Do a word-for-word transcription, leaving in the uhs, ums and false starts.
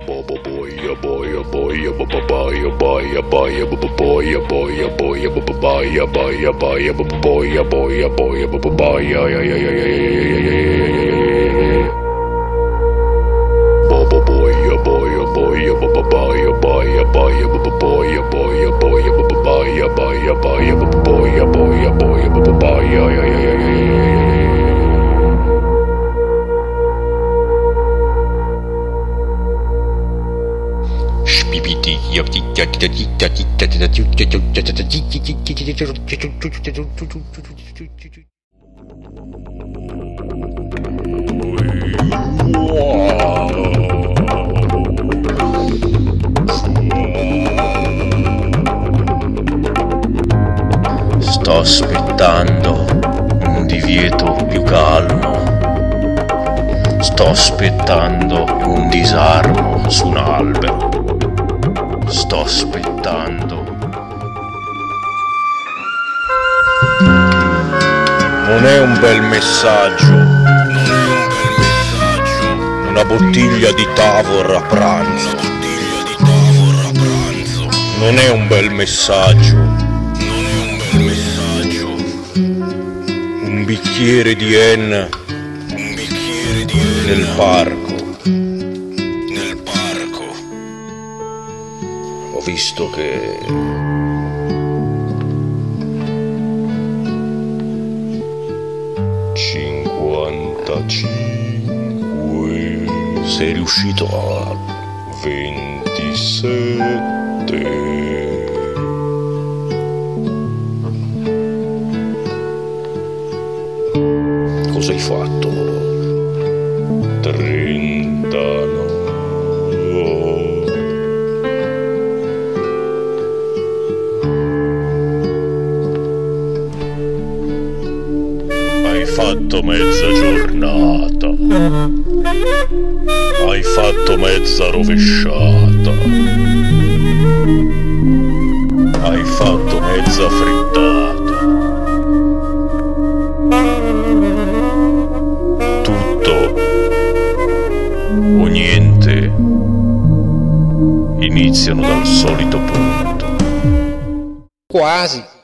Sto aspettando un divieto più calmo. Sto aspettando un disarmo su un albero. Sto aspettando. Non è un bel messaggio. Non è un bel messaggio. Una bottiglia di Tavor a pranzo. Una bottiglia di Tavor a pranzo. Non è un bel messaggio. Non è un bel messaggio. Un bicchiere di Hen. Un bicchiere di Hen nel parco. Nel parco. Ho visto che cinquantacinque sei riuscito a ventisette. Cosa hai fatto? trentanove. Hai fatto mezza giornata. Hai fatto mezza rovesciata. Hai fatto mezza frittata. Tutto o niente iniziano dal solito punto. Quasi.